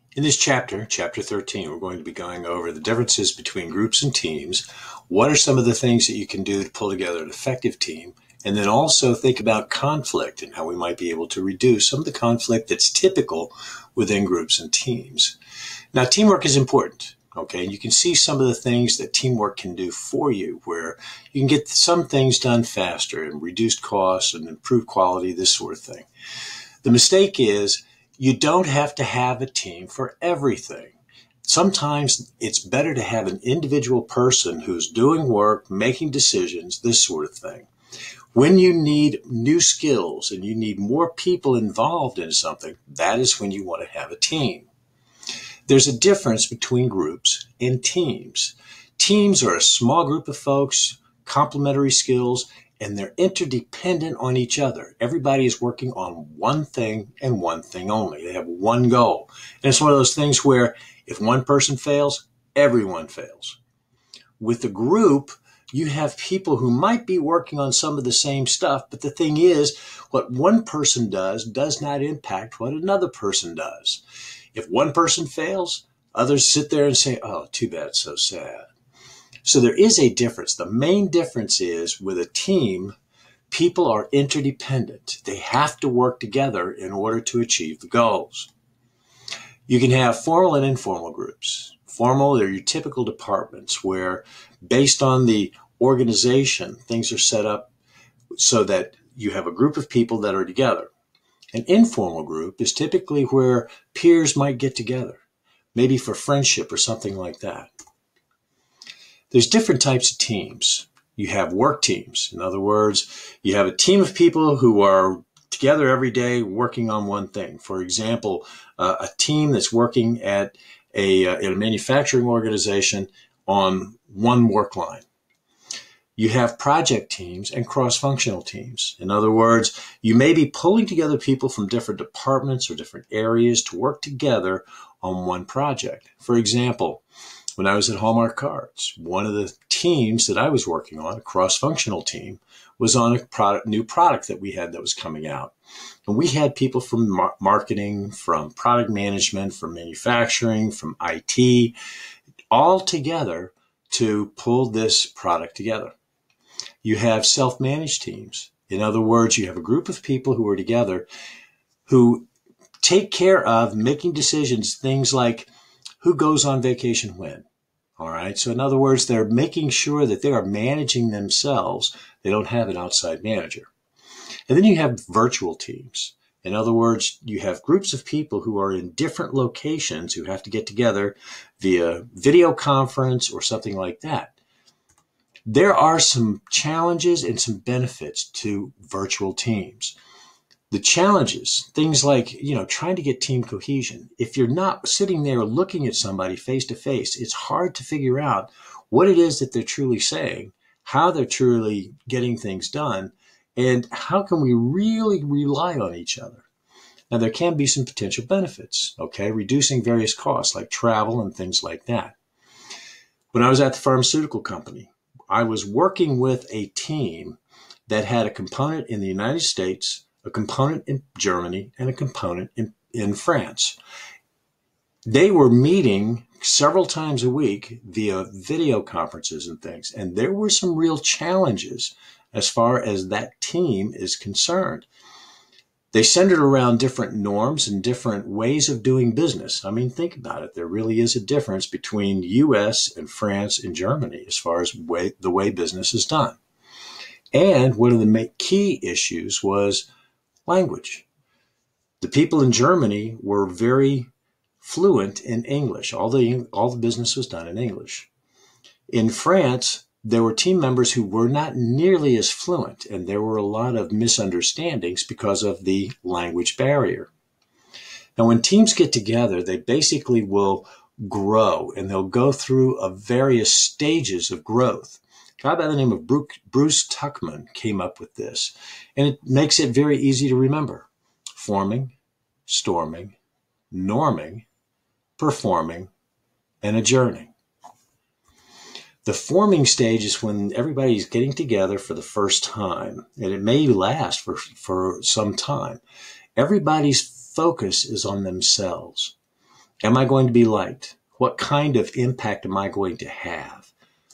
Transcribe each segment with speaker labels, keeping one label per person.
Speaker 1: In this chapter, chapter 13, we're going to be going over the differences between groups and teams. What are some of the things that you can do to pull together an effective team? And then also think about conflict and how we might be able to reduce some of the conflict that's typical within groups and teams. Now, teamwork is important. Okay, you can see some of the things that teamwork can do for you, where you can get some things done faster and reduce costs and improve quality, this sort of thing. The mistake is you don't have to have a team for everything. Sometimes it's better to have an individual person who's doing work, making decisions, this sort of thing. When you need new skills and you need more people involved in something, that is when you want to have a team. There's a difference between groups and teams. Teams are a small group of folks, complementary skills, and they're interdependent on each other. Everybody is working on one thing and one thing only. They have one goal. And it's one of those things where if one person fails, everyone fails. With a group, you have people who might be working on some of the same stuff, but the thing is, what one person does not impact what another person does. If one person fails, others sit there and say, oh, too bad, so sad. So there is a difference. The main difference is with a team, people are interdependent. They have to work together in order to achieve the goals. You can have formal and informal groups. Formal are your typical departments where, based on the organization, things are set up so that you have a group of people that are together. An informal group is typically where peers might get together, maybe for friendship or something like that. There's different types of teams. You have work teams. In other words, you have a team of people who are together every day working on one thing. For example, a team that's working in a manufacturing organization on one work line. You have project teams and cross-functional teams. In other words, you may be pulling together people from different departments or different areas to work together on one project. For example, when I was at Hallmark Cards, one of the teams that I was working on, a cross-functional team, was on a new product that we had that was coming out. And we had people from marketing, from product management, from manufacturing, from IT, all together to pull this product together. You have self-managed teams. In other words, you have a group of people who are together who take care of making decisions, things like who goes on vacation when. All right. So in other words, they're making sure that they are managing themselves. They don't have an outside manager. And then you have virtual teams. In other words, you have groups of people who are in different locations who have to get together via video conference or something like that. There are some challenges and some benefits to virtual teams. The challenges, things like, trying to get team cohesion. If you're not sitting there looking at somebody face to face, it's hard to figure out what it is that they're truly saying, how they're truly getting things done, and how can we really rely on each other. Now, there can be some potential benefits, okay? Reducing various costs like travel and things like that. When I was at the pharmaceutical company, I was working with a team that had a component in the United States, a component in Germany, and a component in France. They were meeting several times a week via video conferences and things, and there were some real challenges as far as that team is concerned. They centered around different norms and different ways of doing business. I mean, think about it. There really is a difference between US and France and Germany as far as the way business is done. And one of the key issues was language. The people in Germany were very fluent in English. All the business was done in English. In France, there were team members who were not nearly as fluent, and there were a lot of misunderstandings because of the language barrier. Now, when teams get together, they basically will grow, and they'll go through various stages of growth. A guy by the name of Bruce Tuckman came up with this, and it makes it very easy to remember. Forming, storming, norming, performing, and adjourning. The forming stage is when everybody's getting together for the first time, and it may last for some time. Everybody's focus is on themselves. Am I going to be liked? What kind of impact am I going to have?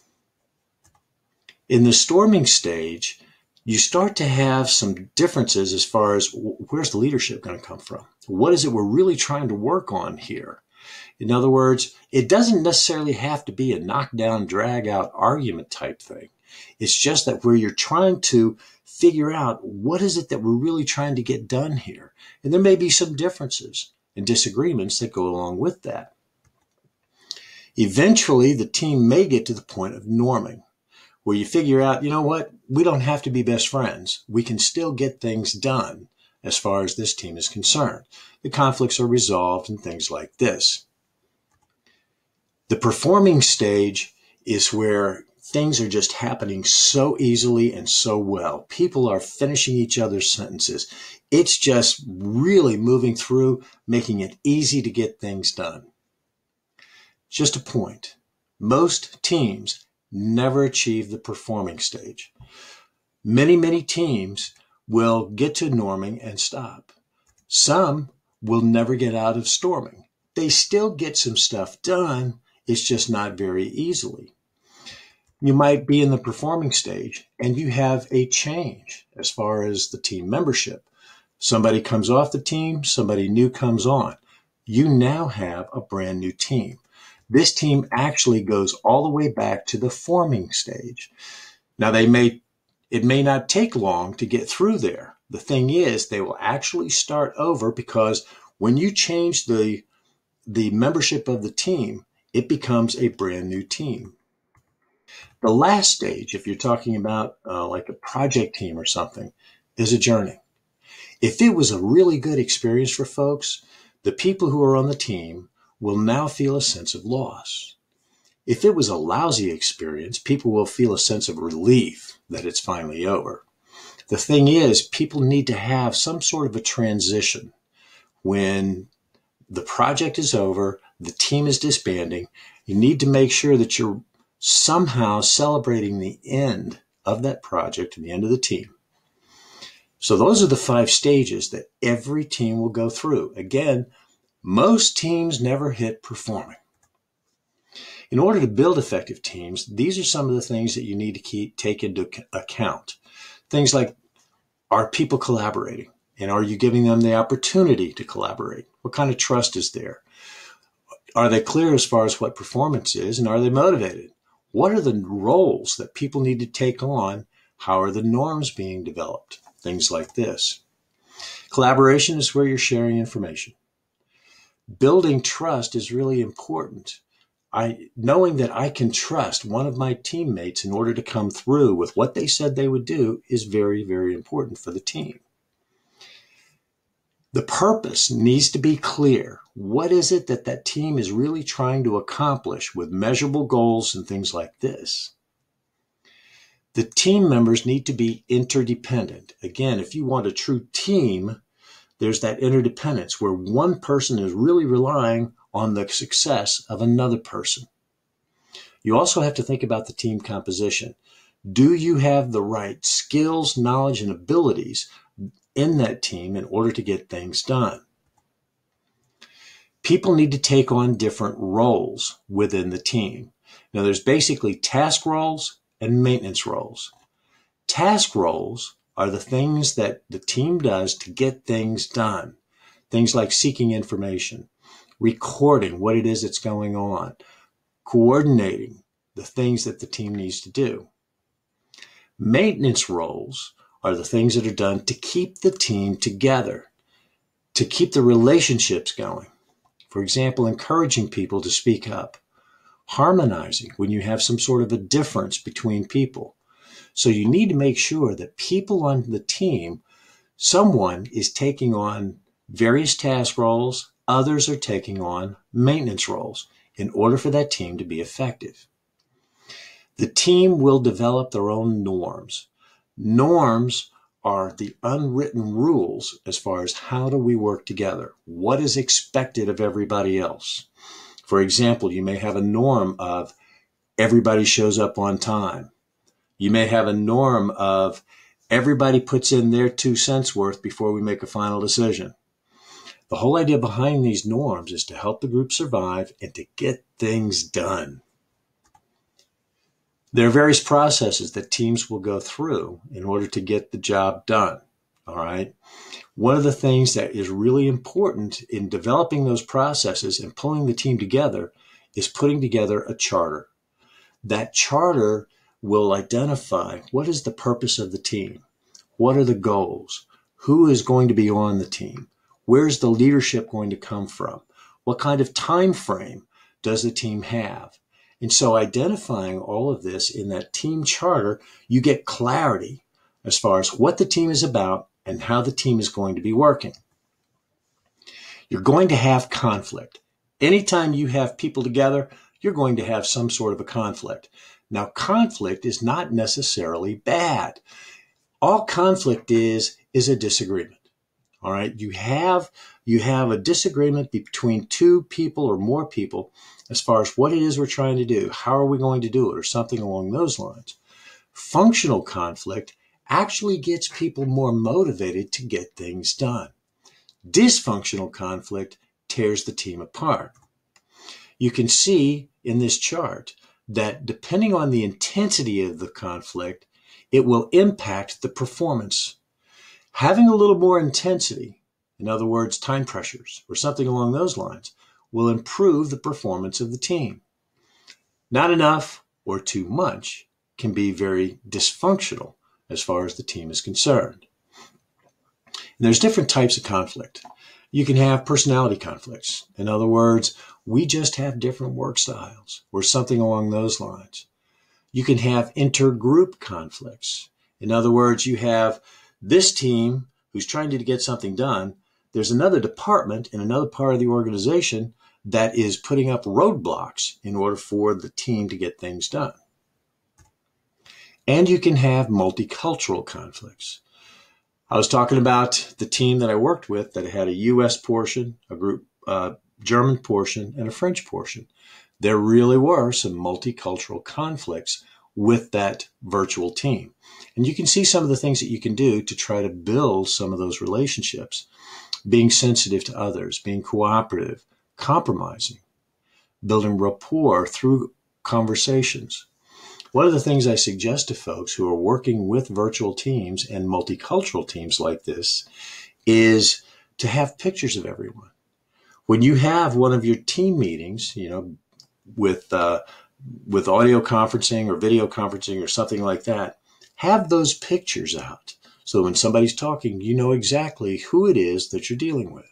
Speaker 1: In the storming stage, you start to have some differences as far as where's the leadership going to come from? What is it we're really trying to work on here? In other words, it doesn't necessarily have to be a knockdown, drag out argument type thing. It's just that where you're trying to figure out what is it that we're really trying to get done here. And there may be some differences and disagreements that go along with that. Eventually, the team may get to the point of norming, where you figure out, you know what, we don't have to be best friends. We can still get things done as far as this team is concerned. The conflicts are resolved and things like this. The performing stage is where things are just happening so easily and so well. People are finishing each other's sentences. It's just really moving through, making it easy to get things done. Just a point. Most teams never achieve the performing stage. Many teams will get to norming and stop. Some will never get out of storming. They still get some stuff done. It's just not very easily. You might be in the performing stage and you have a change as far as the team membership. Somebody comes off the team, somebody new comes on. You now have a brand new team. This team actually goes all the way back to the forming stage. Now, it may not take long to get through there. The thing is, they will actually start over because when you change the membership of the team, it becomes a brand new team. The last stage, if you're talking about like a project team or something, is a journey. If it was a really good experience for folks, the people who are on the team will now feel a sense of loss. If it was a lousy experience, people will feel a sense of relief that it's finally over. The thing is, people need to have some sort of a transition. When the project is over, the team is disbanding, you need to make sure that you're somehow celebrating the end of that project and the end of the team. So those are the 5 stages that every team will go through. Again, most teams never hit performing. In order to build effective teams, these are some of the things that you need to take into account. Things like, are people collaborating? And are you giving them the opportunity to collaborate? What kind of trust is there? Are they clear as far as what performance is? And are they motivated? What are the roles that people need to take on? How are the norms being developed? Things like this. Collaboration is where you're sharing information. Building trust is really important. Knowing that I can trust one of my teammates in order to come through with what they said they would do is very, very important for the team. The purpose needs to be clear. What is it that that team is really trying to accomplish with measurable goals and things like this? The team members need to be interdependent. Again, if you want a true team, there's that interdependence where one person is really relying on the success of another person. You also have to think about the team composition. Do you have the right skills, knowledge, and abilities in that team in order to get things done? People need to take on different roles within the team. Now, there's basically task roles and maintenance roles. Task roles are the things that the team does to get things done. Things like seeking information, recording what it is that's going on, coordinating the things that the team needs to do. Maintenance roles are the things that are done to keep the team together, to keep the relationships going. For example, encouraging people to speak up, harmonizing when you have some sort of a difference between people. So you need to make sure that people on the team, someone is taking on various task roles, others are taking on maintenance roles in order for that team to be effective. The team will develop their own norms. Norms are the unwritten rules as far as how do we work together? What is expected of everybody else? For example, you may have a norm of everybody shows up on time. You may have a norm of everybody puts in their 2 cents worth before we make a final decision. The whole idea behind these norms is to help the group survive and to get things done. There are various processes that teams will go through in order to get the job done. All right. One of the things that is really important in developing those processes and pulling the team together is putting together a charter. That charter will identify what is the purpose of the team, what are the goals, who is going to be on the team, where's the leadership going to come from, what kind of time frame does the team have. And so identifying all of this in that team charter, you get clarity as far as what the team is about and how the team is going to be working. You're going to have conflict. Anytime you have people together, you're going to have some sort of a conflict. Now, conflict is not necessarily bad. All conflict is a disagreement. All right. You have a disagreement between two people or more people as far as what it is we're trying to do. How are we going to do it, or something along those lines. Functional conflict actually gets people more motivated to get things done. Dysfunctional conflict tears the team apart. You can see in this chart that depending on the intensity of the conflict, it will impact the performance. Having a little more intensity, in other words, time pressures or something along those lines, will improve the performance of the team. Not enough or too much can be very dysfunctional as far as the team is concerned. And there's different types of conflict. You can have personality conflicts. In other words, we just have different work styles or something along those lines. You can have intergroup conflicts. In other words, you have this team who's trying to get something done. There's another department in another part of the organization that is putting up roadblocks in order for the team to get things done. And you can have multicultural conflicts. I was talking about the team that I worked with that had a U.S. portion, a group, German portion, and a French portion. There really were some multicultural conflicts with that virtual team. And you can see some of the things that you can do to try to build some of those relationships. Being sensitive to others, being cooperative, compromising, building rapport through conversations. One of the things I suggest to folks who are working with virtual teams and multicultural teams like this is to have pictures of everyone. When you have one of your team meetings, with audio conferencing or video conferencing or something like that, have those pictures out. So when somebody's talking, you know exactly who it is that you're dealing with.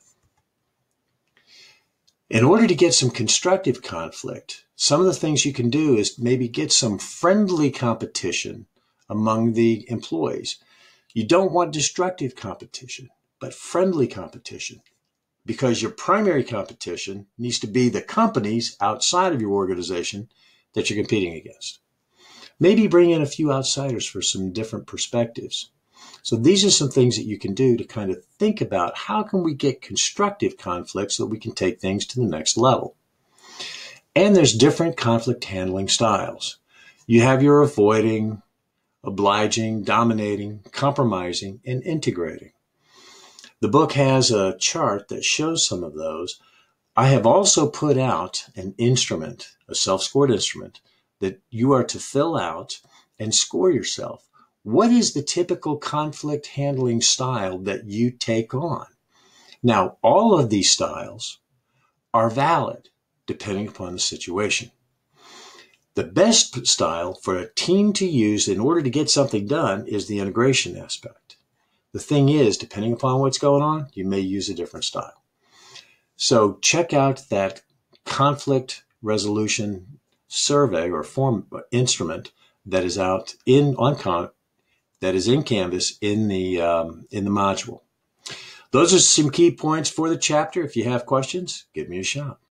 Speaker 1: In order to get some constructive conflict, some of the things you can do is maybe get some friendly competition among the employees. You don't want destructive competition, but friendly competition, because your primary competition needs to be the companies outside of your organization that you're competing against. Maybe bring in a few outsiders for some different perspectives. So these are some things that you can do to kind of think about how can we get constructive conflict so that we can take things to the next level. And there's different conflict handling styles. You have your avoiding, obliging, dominating, compromising, and integrating. The book has a chart that shows some of those. I have also put out an instrument, a self-scored instrument, that you are to fill out and score yourself. What is the typical conflict handling style that you take on? Now, all of these styles are valid depending upon the situation. The best style for a team to use in order to get something done is the integration aspect. The thing is, depending upon what's going on, you may use a different style. So check out that conflict resolution survey or form instrument that is out in Canvas in the module. Those are some key points for the chapter. If you have questions, give me a shout.